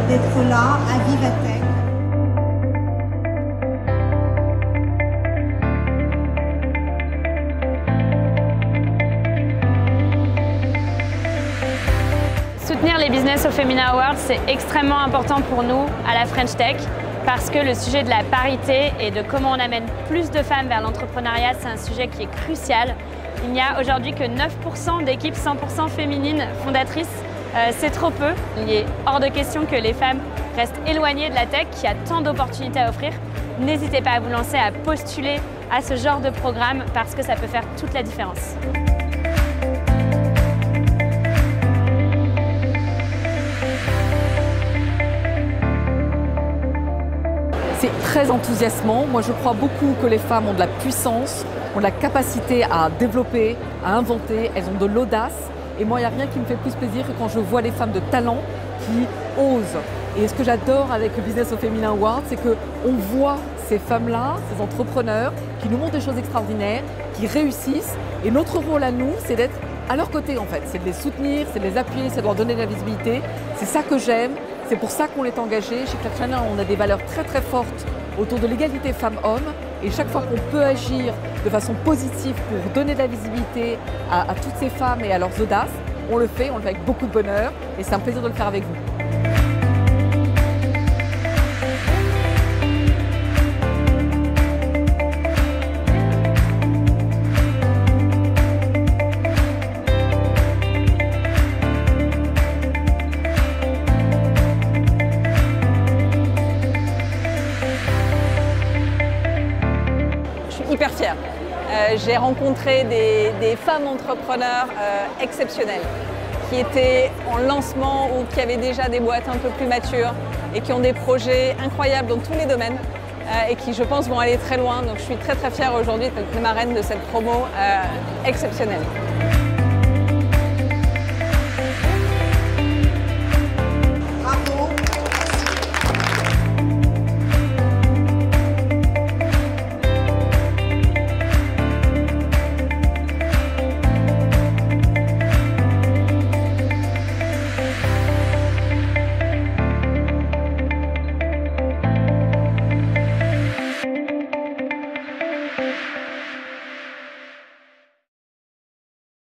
d'être là à Vivatech. Soutenir les Business au Femina Awards, c'est extrêmement important pour nous à la French Tech parce que le sujet de la parité et de comment on amène plus de femmes vers l'entrepreneuriat, c'est un sujet qui est crucial. Il n'y a aujourd'hui que 9% d'équipes 100% féminines fondatrices. C'est trop peu. Il est hors de question que les femmes restent éloignées de la tech qui a tant d'opportunités à offrir. N'hésitez pas à vous lancer, à postuler à ce genre de programme parce que ça peut faire toute la différence. C'est très enthousiasmant. Moi, je crois beaucoup que les femmes ont de la puissance, ont de la capacité à développer, à inventer. Elles ont de l'audace. Et moi, il n'y a rien qui me fait plus plaisir que quand je vois les femmes de talent qui osent. Et ce que j'adore avec le Business au Femina Award, c'est qu'on voit ces femmes-là, ces entrepreneurs, qui nous montrent des choses extraordinaires, qui réussissent. Et notre rôle à nous, c'est d'être à leur côté, en fait. C'est de les soutenir, c'est de les appuyer, c'est de leur donner de la visibilité. C'est ça que j'aime. C'est pour ça qu'on est engagé. Chez Clutch China, on a des valeurs très très fortes autour de l'égalité femmes-hommes. Et chaque fois qu'on peut agir de façon positive pour donner de la visibilité à toutes ces femmes et à leurs audaces, on le fait avec beaucoup de bonheur. Et c'est un plaisir de le faire avec vous. Hyper fière. J'ai rencontré des femmes entrepreneurs exceptionnelles qui étaient en lancement ou qui avaient déjà des boîtes un peu plus matures et qui ont des projets incroyables dans tous les domaines et qui, je pense, vont aller très loin. Donc je suis très très fière aujourd'hui d'être la marraine de cette promo exceptionnelle.